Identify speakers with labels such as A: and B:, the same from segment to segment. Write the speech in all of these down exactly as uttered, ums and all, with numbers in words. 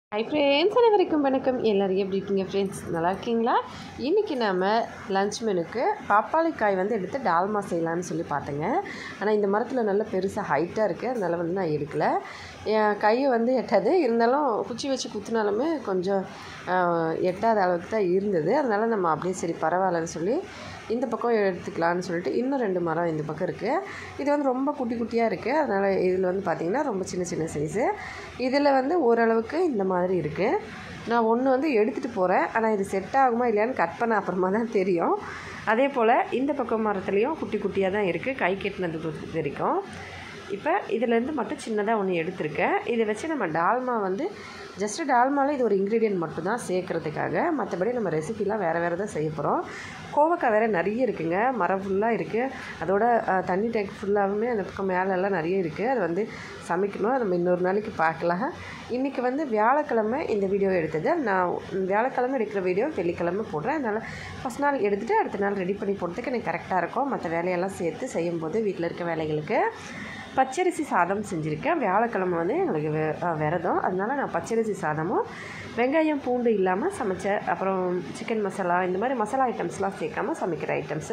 A: Hi friends, அனைவருக்கும் வணக்கம். எல்லோரும் எப்படி இருக்கீங்க ஃப்ரெண்ட்ஸ்? நல்லா இருக்கீங்களா? இன்றைக்கி நம்ம லன்ச் மெனுக்கு பப்பாளி காய் வந்து எடுத்து டால்மா செய்யலான்னு சொல்லி பார்த்தேங்க. ஆனால் இந்த மரத்தில் நல்ல பெருசாக ஹைட்டாக இருக்குது, அதனால் வந்து நான் எடுக்கலை. என் கையை வந்து எட்டாது, இருந்தாலும் குச்சி வச்சு குத்தினாலுமே கொஞ்சம் எட்டாத அளவுக்கு தான் இருந்தது. அதனால் நம்ம அப்படியே சரி பரவாயில்லன்னு சொல்லி இந்த பக்கம் எடுத்துக்கலான்னு சொல்லிட்டு இன்னும் ரெண்டு மரம் இந்த பக்கம் இருக்குது. இது வந்து ரொம்ப குட்டி குட்டியாக இருக்குது, அதனால் இதில் வந்து பார்த்திங்கன்னா ரொம்ப சின்ன சின்ன சைஸு. இதில் வந்து ஓரளவுக்கு இந்த மாதிரி இருக்குது. நான் ஒன்று வந்து எடுத்துகிட்டு போகிறேன், ஆனால் இது செட் ஆகுமா இல்லையான்னு கட் பண்ண அப்புறமா தான் தெரியும். அதே போல் இந்த பக்கம் மரத்துலேயும் குட்டி குட்டியாக தான் இருக்குது, கை கெட்டினது வரைக்கும். இப்போ இதிலேருந்து மட்டும் சின்னதாக ஒன்று எடுத்திருக்கேன். இதை வச்சு நம்ம டால்மா வந்து ஜஸ்ட்டு டால்மாவில் இது ஒரு இன்க்ரீடியன்ட் மட்டும்தான் சேர்க்குறதுக்காக, மற்றபடி நம்ம ரெசிபிலாம் வேறு வேறு தான் செய்ய போகிறோம். கோவக்காய் வேறு நிறைய இருக்குங்க, மரம் ஃபுல்லாக இருக்குது. அதோட தண்ணி டேங்க் ஃபுல்லாகவுமே அந்த பக்கம் மேலெல்லாம் நிறைய இருக்குது. அது வந்து சமைக்கணும், நம்ம இன்னொரு நாளைக்கு பார்க்கலாம். இன்றைக்கி வந்து வியாழக்கிழமை இந்த வீடியோ எடுத்தது. நான் வியாழக்கிழமை எடுக்கிற வீடியோ வெள்ளிக்கிழமை போடுறேன். அதனால் ஃபஸ்ட் நாள் எடுத்துகிட்டு அடுத்த நாள் ரெடி பண்ணி போடுறதுக்கு எனக்கு கரெக்டாக இருக்கும். மற்ற வேலையெல்லாம் சேர்த்து செய்யும்போது வீட்டில் இருக்க வேலைகளுக்கு பச்சரிசி சாதம் செஞ்சுருக்கேன். வியாழக்கிழமை வந்து எங்களுக்கு வெ விரதம், அதனால் நான் பச்சரிசி சாதமும் வெங்காயம் பூண்டு இல்லாமல் சமைச்ச, அப்புறம் சிக்கன் மசாலா இந்த மாதிரி மசாலா ஐட்டம்ஸ்லாம் சேர்க்காமல் சமைக்கிற ஐட்டம்ஸு.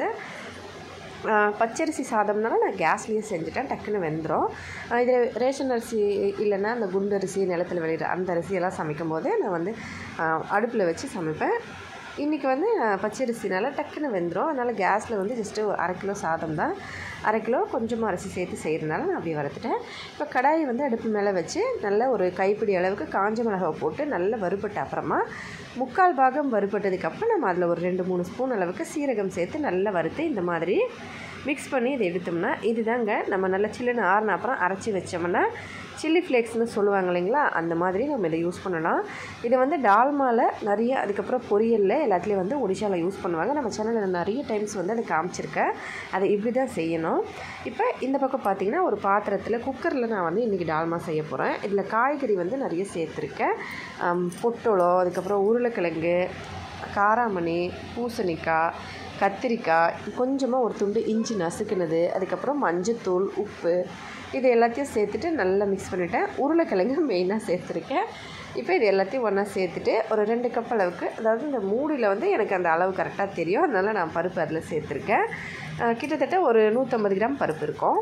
A: பச்சரிசி சாதம்னால நான் கேஸ்லேயே செஞ்சுட்டேன், டக்குன்னு வெந்துடும். இதில் ரேஷன் அரிசி இல்லைன்னா அந்த குண்டு அரிசி நிலத்தில் விளையிற அந்த அரிசியெல்லாம் சமைக்கும் போது நான் வந்து அடுப்பில் வச்சு சமைப்பேன். இன்றைக்கி வந்து பச்சரிசினால டக்குன்னு வெந்துடும், அதனால் கேஸில் வந்து ஜஸ்ட்டு ஒரு அரை கிலோ சாதம் தான், அரை கிலோ கொஞ்சமாக அரிசி சேர்த்து செய்கிறதுனால நான் அப்படியே வறுத்துட்டேன். இப்போ கடாயை வந்து அடுப்பு மேலே வச்சு நல்ல ஒரு கைப்பிடி அளவுக்கு காஞ்ச மிளகாவை போட்டு நல்லா வறுபட்ட அப்புறமா முக்கால் பாகம் வறுபட்டதுக்கப்புறம் நம்ம அதில் ஒரு ரெண்டு மூணு ஸ்பூன் அளவுக்கு சீரகம் சேர்த்து நல்லா வறுத்து இந்த மாதிரி மிக்ஸ் பண்ணி இதை எடுத்தோம்னா இதுதாங்க நம்ம நல்லா சில்லுன்னு ஆறுன அப்புறம் அரைச்சி வச்சோம்னா சில்லி ஃப்ளேக்ஸ்னு சொல்லுவாங்க இல்லைங்களா, அந்த மாதிரி நம்ம இதை யூஸ் பண்ணலாம். இதை வந்து டால்மாவில் நிறைய, அதுக்கப்புறம் பொரியலில் எல்லாத்துலேயும் வந்து ஒடிஷாவில் யூஸ் பண்ணுவாங்க. நம்ம சேனலில் நிறைய டைம்ஸ் வந்து அதை காமிச்சிருக்கேன். அதை இப்படி தான் செய்யணும். இப்போ இந்த பக்கம் பார்த்திங்கன்னா ஒரு பாத்திரத்தில் குக்கரில் நான் வந்து இன்றைக்கி டால்மா செய்ய போகிறேன். இதில் காய்கறி வந்து நிறைய சேர்த்துருக்கேன். பொட்டோளம், அதுக்கப்புறம் உருளைக்கிழங்கு, காராமணி, பூசணிக்காய், கத்திரிக்காய், கொஞ்சமாக ஒரு துண்டு இஞ்சி நசுக்குனது, அதுக்கப்புறம் மஞ்சத்தூள், உப்பு, இது எல்லாத்தையும் சேர்த்துட்டு நல்லா மிக்ஸ் பண்ணிவிட்டேன். உருளைக்கிழங்கு மெயினாக சேர்த்துருக்கேன். இப்போ இது எல்லாத்தையும் ஒன்றா சேர்த்துட்டு ஒரு ரெண்டு கப் அளவுக்கு, அதாவது இந்த மூடியில் வந்து எனக்கு அந்த அளவு கரெக்டாக தெரியும், அதனால் நான் பருப்பு அதில் சேர்த்துருக்கேன். கிட்டத்தட்ட ஒரு நூற்றம்பது கிராம் பருப்பு இருக்கும்.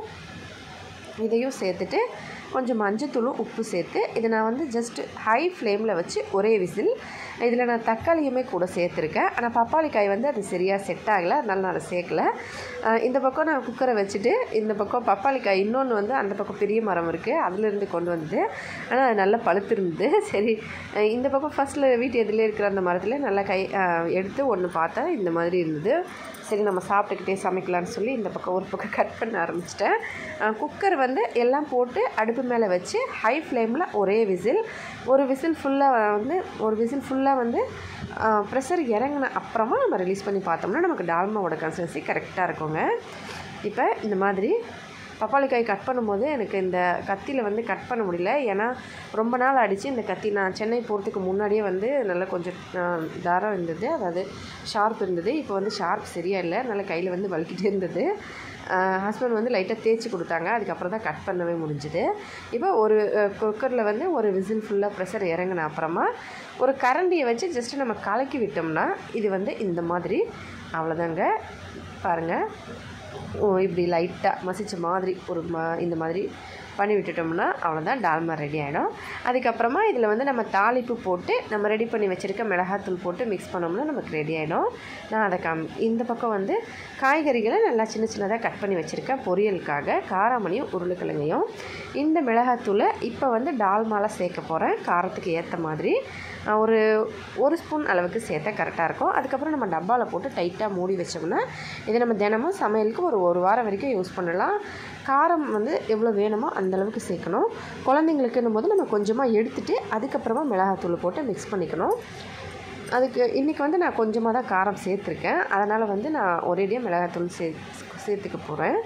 A: இதையும் சேர்த்துட்டு கொஞ்சம் மஞ்சத்தூளும் உப்பு சேர்த்து இதை நான் வந்து ஜஸ்ட்டு ஹை ஃப்ளேமில் வச்சு ஒரே விசில். இதில் நான் தக்காளியுமே கூட சேர்த்துருக்கேன், ஆனால் பப்பாளி காய் வந்து அது சரியாக செட் ஆகலை, அதனால நான் அதை சேர்க்கலை. இந்த பக்கம் நான் குக்கரை வச்சுட்டு இந்த பக்கம் பப்பாளி காய் இன்னொன்று வந்து அந்த பக்கம் பெரிய மரம் இருக்குது, அதிலேருந்து கொண்டு வந்தது, ஆனால் அது நல்லா பழுத்திருந்தது. சரி, இந்த பக்கம் ஃபஸ்ட்டில் வீட்டு எதில் இருக்கிற அந்த மரத்தில் நல்லா கை எடுத்து ஒன்று பார்த்தா இந்த மாதிரி இருந்தது. சரி, நம்ம சாப்பிட்டுக்கிட்டே சமைக்கலான்னு சொல்லி இந்த பக்கம் ஒரு பக்கம் கட் பண்ண ஆரம்பிச்சிட்டேன். குக்கர் வந்து எல்லாம் போட்டு அடுப்பு மேலே வச்சு ஹை ஃப்ளேமில் ஒரே விசில், ஒரு விசில் ஃபுல்லாக வந்து ஒரு விசில் ஃபுல்லாக வந்து ப்ரெஷர் இறங்கின அப்புறமா நம்ம ரிலீஸ் பண்ணி பார்த்தோம்னா நமக்கு டால்மாவோட கன்சிஸ்டன்சி கரெக்டாக இருக்குங்க. இப்போ இந்த மாதிரி பப்பாளி காய் கட் பண்ணும்போது எனக்கு இந்த கத்தியில் வந்து கட் பண்ண முடியல, ஏன்னா ரொம்ப நாள் ஆகிடுச்சு இந்த கத்தி. நான் சென்னை போகிறதுக்கு முன்னாடியே வந்து நல்லா கொஞ்சம் தாரம் இருந்தது, அதாவது ஷார்ப் இருந்தது. இப்போ வந்து ஷார்ப் சரியாக இல்லை, அதனால் கையில் வந்து வலிக்கிட்டே இருந்தது. ஹஸ்பண்ட் வந்து லைட்டாக தேய்ச்சி கொடுத்தாங்க, அதுக்கப்புறம் தான் கட் பண்ணவே முடிஞ்சுது. இப்போ ஒரு குக்கரில் வந்து ஒரு விசில் ஃபுல்லாக ப்ரெஷர் இறங்கின அப்புறமா ஒரு கரண்டியை வச்சு ஜஸ்ட்டு நம்ம கலக்கி விட்டோம்னா இது வந்து இந்த மாதிரி, அவ்வளோதாங்க. பாருங்கள், ஓ இப்படி லைட்டாக மசிச்ச மாதிரி ஒரு ம இந்த மாதிரி பண்ணி விட்டுட்டோம்னா அவ்வளோதான், டால்மா ரெடி ஆகிடும். அதுக்கப்புறமா இதில் வந்து நம்ம தாளிப்பு போட்டு நம்ம ரெடி பண்ணி வச்சுருக்க மிளகாத்தூள் போட்டு மிக்ஸ் பண்ணோம்னா நமக்கு ரெடி ஆகிடும். நான் அதை காம் இந்த பக்கம் வந்து காய்கறிகளை நல்லா சின்ன சின்னதாக கட் பண்ணி வச்சுருக்கேன் பொரியலுக்காக. காராமணியும் உருளைக்கிழங்கையும் இந்த மிளகாத்தூளை இப்போ வந்து டால்மாவில் சேர்க்க போகிறேன். காரத்துக்கு ஏற்ற மாதிரி ஒரு ஒரு ஸ்பூன் அளவுக்கு சேர்த்தா கரெக்டாக இருக்கும். அதுக்கப்புறம் நம்ம டப்பாவில் போட்டு டைட்டாக மூடி வச்சோம்னா இதை நம்ம தினமும் சமையலுக்கு ஒரு ஒரு வாரம் வரைக்கும் யூஸ் பண்ணலாம். காரம் வந்து எவ்வளோ வேணுமோ அந்தளவுக்கு சேர்க்கணும். குழந்தைங்களுக்குன்னும் போது நம்ம கொஞ்சமாக எடுத்துகிட்டு அதுக்கப்புறமா மிளகாத்தூள் போட்டு மிக்ஸ் பண்ணிக்கணும். அதுக்கு இன்றைக்கி வந்து நான் கொஞ்சமாக தான் காரம் சேர்த்துருக்கேன், அதனால் வந்து நான் ஒரேடியாக மிளகாத்தூள் சே சேர்த்துக்க போகிறேன்.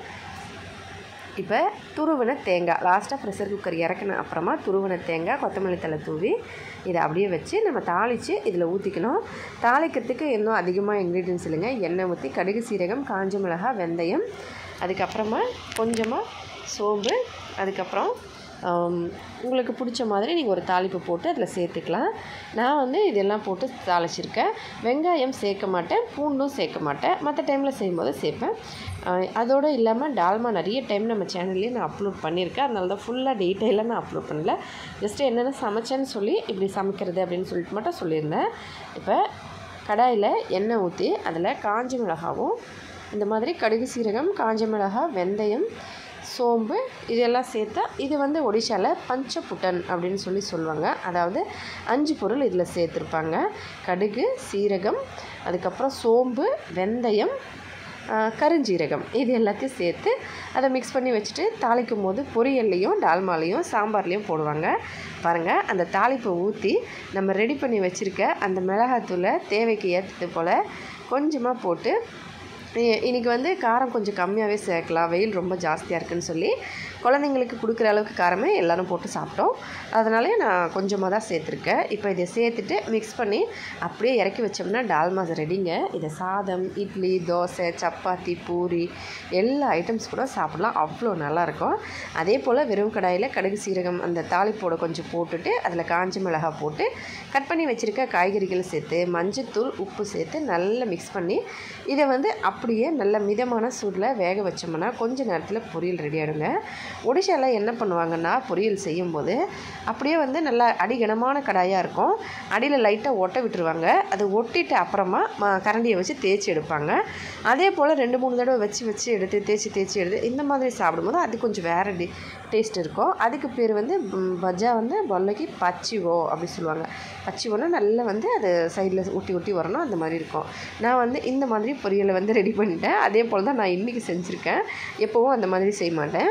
A: இப்போ துருவின தேங்காய் லாஸ்ட்டாக ப்ரெஷர் குக்கர் இறக்கின அப்புறமா துருவின தேங்காய், கொத்தமல்லி தழை தூவி இதை அப்படியே வச்சு நம்ம தாளித்து இதில் ஊற்றிக்கணும். தாளிக்கிறதுக்கு இன்னும் அதிகமாக இன்க்ரீடியன்ஸ் இல்லைங்க. எண்ணெய் ஊற்றி கடுகு, சீரகம், காஞ்ச மிளகாய், வெந்தயம், அதுக்கப்புறமா கொஞ்சமாக சோம்பு, அதுக்கப்புறம் உங்களுக்கு பிடிச்ச மாதிரி நீங்கள் ஒரு தாளிப்பு போட்டு அதில் சேர்த்துக்கலாம். நான் வந்து இதெல்லாம் போட்டு தாளிச்சிருக்கேன். வெங்காயம் சேர்க்க மாட்டேன், பூண்டும் சேர்க்க மாட்டேன். மற்ற டைமில் செய்யும்போது சேர்ப்பேன். அதோடு இல்லாமல் டால்மா நிறைய டைம் நம்ம சேனல்லேயே நான் அப்லோட் பண்ணியிருக்கேன். அதனால தான் ஃபுல்லாக டீட்டெயிலாக நான் அப்லோட் பண்ணல. ஜஸ்ட்டு என்னென்ன சமைச்சேன்னு சொல்லி இப்படி சமைக்கிறது அப்படின்னு சொல்லிட்டு மட்டும் சொல்லியிருந்தேன். இப்போ கடாயில் எண்ணெய் ஊற்றி அதில் காஞ்ச மிளகாவும் இந்த மாதிரி கடுகு, சீரகம், காஞ்ச மிளகாய், வெந்தயம், சோம்பு இதெல்லாம் சேர்த்தா இது வந்து ஒடிஷாவில் பஞ்சபுட்டன் அப்படின்னு சொல்லி சொல்லுவாங்க. அதாவது அஞ்சு பொருள் இதில் சேர்த்துருப்பாங்க. கடுகு, சீரகம், அதுக்கப்புறம் சோம்பு, வெந்தயம், கருஞ்சீரகம் இது எல்லாத்தையும் சேர்த்து அதை மிக்ஸ் பண்ணி வச்சுட்டு தாளிக்கும் போது பொரியல்லையும் டால்மாலையும் சாம்பார்லேயும் போடுவாங்க. பாருங்கள், அந்த தாளிப்பை ஊற்றி நம்ம ரெடி பண்ணி வச்சுருக்க அந்த மிளகாத்தூளை தேவைக்கு ஏற்றது போல் கொஞ்சமாக போட்டு, இன்றைக்கி வந்து காரம் கொஞ்சம் கம்மியாகவே சேர்க்கலாம், வெயில் ரொம்ப ஜாஸ்தியாக இருக்குதுன்னு சொல்லி குழந்தைங்களுக்கு கொடுக்குற அளவுக்கு காரமே எல்லோரும் போட்டு சாப்பிட்டோம். அதனாலே நான் கொஞ்சமாக தான் சேர்த்துருக்கேன். இப்போ இதை சேர்த்துட்டு மிக்ஸ் பண்ணி அப்படியே இறக்கி வச்சோம்னா டால்மா ரெடிங்க. இதை சாதம், இட்லி, தோசை, சப்பாத்தி, பூரி எல்லா ஐட்டம்ஸ் கூட சாப்பிட்லாம், அவ்வளோ நல்லாயிருக்கும். அதே போல் வெறும் கடாயில் கடுகு, சீரகம் அந்த தாளிப்போட கொஞ்சம் போட்டுட்டு அதில் காஞ்ச மிளகாய் போட்டு கட் பண்ணி வச்சுருக்க காய்கறிகள் சேர்த்து மஞ்சத்தூள், உப்பு சேர்த்து நல்லா மிக்ஸ் பண்ணி இதை வந்து அப்படியே நல்ல மிதமான சூடில் வேக வச்சோம்னா கொஞ்சம் நேரத்தில் பொரியல் ரெடி ஆகிடுங்க. ஒடிஷாவில் என்ன பண்ணுவாங்கன்னா பொரியல் செய்யும்போது அப்படியே வந்து நல்லா அடிகனமான கடாயாக இருக்கும், அடியில் லைட்டாக ஒட்ட விட்டுருவாங்க. அது ஒட்டிட்டு அப்புறமா ம கரண்டியை வச்சு தேய்ச்சி எடுப்பாங்க. அதே போல் ரெண்டு மூணு தடவை வச்சு வச்சு எடுத்து தேய்ச்சி தேய்ச்சி எடுத்து இந்த மாதிரி சாப்பிடும்போது அது கொஞ்சம் வேறு டி டேஸ்ட் இருக்கும். அதுக்கு பேர் வந்து பஜ்ஜா வந்து பொல்லைக்கு பச்சிவோ அப்படி சொல்லுவாங்க. பச்சிவோன்னா நல்லா வந்து அது சைடில் ஒட்டி ஒட்டி வரணும், அந்த மாதிரி இருக்கும். நான் வந்து இந்த மாதிரி பொரியலை வந்து ரெடி பண்ணிட்டேன். அதே போல் தான் நான் இன்றைக்கி செஞ்சுருக்கேன். எப்போவும் அந்த மாதிரி செய்ய மாட்டேன்,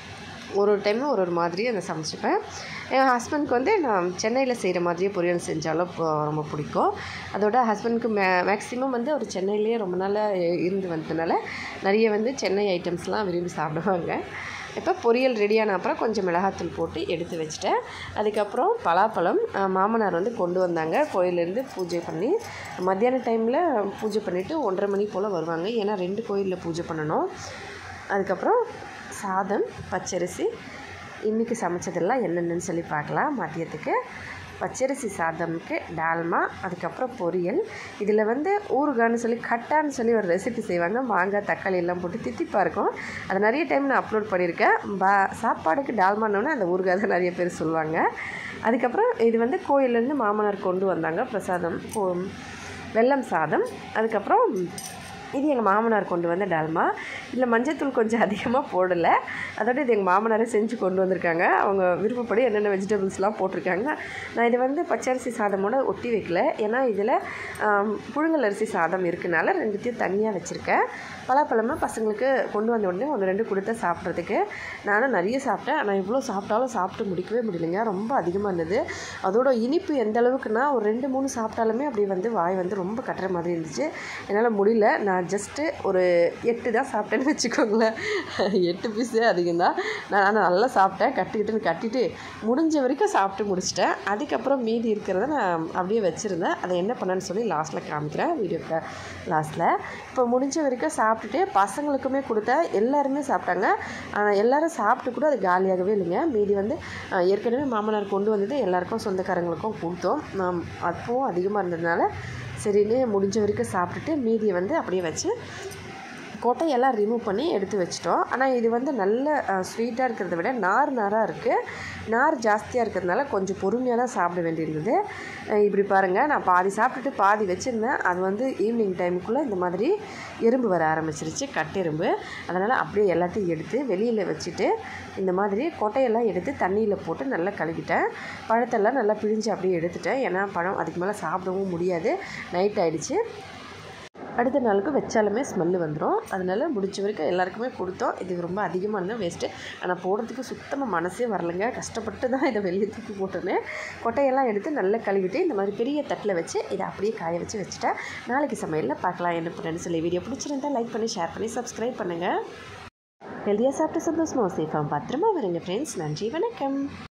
A: ஒரு ஒரு டைமும் ஒரு ஒரு மாதிரி அதை சமைச்சிப்பேன். என் ஹஸ்பண்ட்க்கு வந்து நான் சென்னையில் செய்கிற மாதிரியே பொரியல் செஞ்சாலும் ரொம்ப பிடிக்கும். அதோட ஹஸ்பண்ட்க்கு மே மேக்ஸிமம் வந்து அவர் சென்னையிலேயே ரொம்ப நாளாக இருந்து வந்ததுனால நிறைய வந்து சென்னை ஐட்டம்ஸ்லாம் விரும்பி சாப்பிடுவாங்க. இப்போ பொரியல் ரெடியான அப்புறம் கொஞ்சம் மிளகாத்தூள் போட்டு எடுத்து வச்சுட்டேன். அதுக்கப்புறம் பலாப்பழம் மாமனார் வந்து கொண்டு வந்தாங்க. கோயிலேருந்து பூஜை பண்ணி மத்தியான டைமில் பூஜை பண்ணிவிட்டு ஒன்றரை மணி போல் வருவாங்க. ஏன்னா ரெண்டு கோயிலில் பூஜை பண்ணணும். அதுக்கப்புறம் சாதம், பச்சரிசி, இன்றைக்கி சமைச்சதெல்லாம் என்னென்னு சொல்லி பார்க்கலாம். மதியத்துக்கு பச்சரிசி சாதம்க்கு டால்மா, அதுக்கப்புறம் பொரியல். இதில் வந்து ஊறுகான்னு சொல்லி கட்டான்னு சொல்லி ஒரு ரெசிபி செய்வாங்க. மாங்காய், தக்காளி எல்லாம் போட்டு தித்திப்பாக இருக்கும். அது நிறைய டைம் நான் அப்லோட் பண்ணியிருக்கேன். பா சாப்பாடுக்கு டால்மானோன்னு அந்த ஊறுகாய் தான் நிறைய பேர் சொல்லுவாங்க. அதுக்கப்புறம் இது வந்து கோயிலேருந்து மாமனார் கொண்டு வந்தாங்க பிரசாதம், வெல்லம் சாதம். அதுக்கப்புறம் இது எங்கள் மாமனார் கொண்டு வந்த டால்மா. இதில் மஞ்சத்தூள் கொஞ்சம் அதிகமாக போடலை. அதோட இது எங்கள் மாமனாரே செஞ்சு கொண்டு வந்திருக்காங்க. அவங்க விருப்பப்படி என்னென்ன வெஜிடபிள்ஸ்லாம் போட்டிருக்காங்க. நான் இதை வந்து பச்சரிசி சாதமோடு ஒட்டி வைக்கல, ஏன்னா இதில் புழுங்கல் அரிசி சாதம் இருக்கனால ரெண்டுத்தையும் தனியாக வச்சுருக்கேன். பலாப்பழமாக பசங்களுக்கு கொண்டு வந்த உடனே ஒன்று ரெண்டு கொடுத்த சாப்பிட்றதுக்கு. நானும் நிறைய சாப்பிட்டேன், ஆனால் இவ்வளோ சாப்பிட்டாலும் சாப்பிட்டு முடிக்கவே முடியலைங்க, ரொம்ப அதிகமாக இருந்தது. அதோட இனிப்பு எந்த அளவுக்குன்னா ஒரு ரெண்டு மூணு சாப்பிட்டாலுமே அப்படி வந்து வாய் வந்து ரொம்ப கட்டுற மாதிரி இருந்துச்சு. என்னால் முடியல. நான் ஜஸ்ட்டு ஒரு எட்டு தான் சாப்பிட்டேன்னு வச்சுக்கோங்களேன். எட்டு பீஸே அதிகம் தான். நான் நல்லா சாப்பிட்டேன், கட்டிக்கிட்டுன்னு கட்டிட்டு முடிஞ்ச வரைக்கும் சாப்பிட்டு முடிச்சிட்டேன். அதுக்கப்புறம் மீதி இருக்கிறத நான் அப்படியே வச்சுருந்தேன். அதை என்ன பண்ணேன்னு சொல்லி லாஸ்ட்டில் காமிக்கிறேன், வீடியோக்கு லாஸ்ட்டில். இப்போ முடிஞ்ச வரைக்கும் சாப்பிட்டுட்டு பசங்களுக்குமே கொடுத்தா எல்லாருமே சாப்பிட்டாங்க. ஆனால் எல்லோரும் சாப்பிட்டு கூட அது காலியாகவே இல்லைங்க. மீதி வந்து ஏற்கனவே மாமனார் கொண்டு வந்தது எல்லாருக்கும் சொந்தக்காரங்களுக்கும் கொடுத்தோம். நான் அப்போவும் அதிகமாக இருந்ததுனால சரின்னு முடிஞ்ச வரைக்கும் சாப்பிட்டுட்டு மீதியை வந்து அப்படியே வச்சு கொட்டையெல்லாம் ரிமூவ் பண்ணி எடுத்து வச்சிட்டோம். ஆனால் இது வந்து நல்ல ஸ்வீட்டாக இருக்கிறத விட நார் நாராக இருக்குது. நார் ஜாஸ்தியாக இருக்கிறதுனால கொஞ்சம் பொறுமையாக தான் சாப்பிட வேண்டியிருந்தது. இப்படி பாருங்கள், நான் பாதி சாப்பிட்டுட்டு பாதி வச்சுருந்தேன். அது வந்து ஈவினிங் டைமுக்குள்ளே இந்த மாதிரி எறும்பு வர ஆரம்பிச்சிருச்சு, கட்டெரும்பு. அதனால் அப்படியே எல்லாத்தையும் எடுத்து வெளியில் வச்சுட்டு இந்த மாதிரி கொட்டையெல்லாம் எடுத்து தண்ணியில் போட்டு நல்லா கழுவிட்டேன். பழத்தெல்லாம் நல்லா பிழிஞ்சு அப்படியே எடுத்துட்டேன். ஏன்னா பழம் அதுக்கு மேலே சாப்பிடவும் முடியாது, நைட் ஆகிடுச்சு. அடுத்த நாளுக்கு வச்சாலுமே ஸ்மெல்லு வந்துடும். அதனால் முடிஞ்ச வரைக்கும் எல்லாருக்குமே கொடுத்தோம். இது ரொம்ப அதிகமாக இருந்தால் வேஸ்ட்டு. ஆனால் போடுறதுக்கு சுத்தமாக மனசே வரலைங்க, கஷ்டப்பட்டு தான் இதை வெளியே தூக்கி போட்டோன்னே. கொட்டையெல்லாம் எடுத்து நல்லா கழுவிட்டு இந்த மாதிரி பெரிய தட்டில் வச்சு இதை அப்படியே காய வச்சு வச்சுட்டேன். நாளைக்கு சமையலில் பார்க்கலாம் என்ன பண்ணுறேன்னு சொல்லி. வீடியோ பிடிச்சிருந்தால் லைக் பண்ணி ஷேர் பண்ணி சப்ஸ்கிரைப் பண்ணுங்கள். ஹெல்தியாக சாப்பிட்டு சந்தோஷமாக சேஃபாக பத்திரமா வருங்க ஃப்ரெண்ட்ஸ். நன்றி, வணக்கம்.